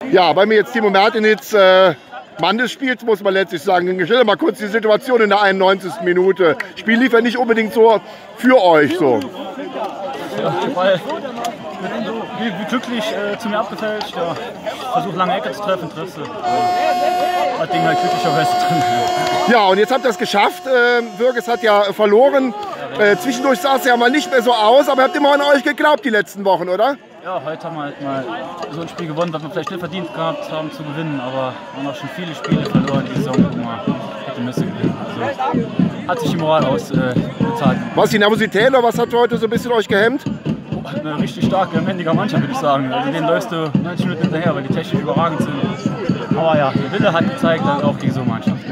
Ja, weil mir jetzt Timo Martinitz Mann des Spiels, muss man letztlich sagen. Stell dir mal kurz die Situation in der 91. Minute. Spiel lief ja nicht unbedingt so für euch so. Ja, der Ball wie glücklich zu mir abgefälscht. Ja. Versuch lange Ecke zu treffen, triffst du. Das Ding halt glücklicherweise drin. Ja, und jetzt habt ihr es geschafft. Würges hat ja verloren. Zwischendurch sah es ja mal nicht mehr so aus, aber ihr habt immer an euch geglaubt die letzten Wochen, oder? Ja, heute haben wir halt mal so ein Spiel gewonnen, was wir vielleicht nicht verdient gehabt haben zu gewinnen, aber wir haben auch schon viele Spiele verloren die Saison, wo man hätte müssen gewinnen. Also hat sich die Moral ausbezahlt. Was, die Nervosität oder was hat heute so ein bisschen euch gehemmt? Eine richtig starke, wendiger Mannschaft, würde ich sagen. Also denen läufst du 90 Minuten hinterher, weil die technisch überragend sind. Aber ja, der Wille hat gezeigt, dass auch gegen so eine Mannschaft.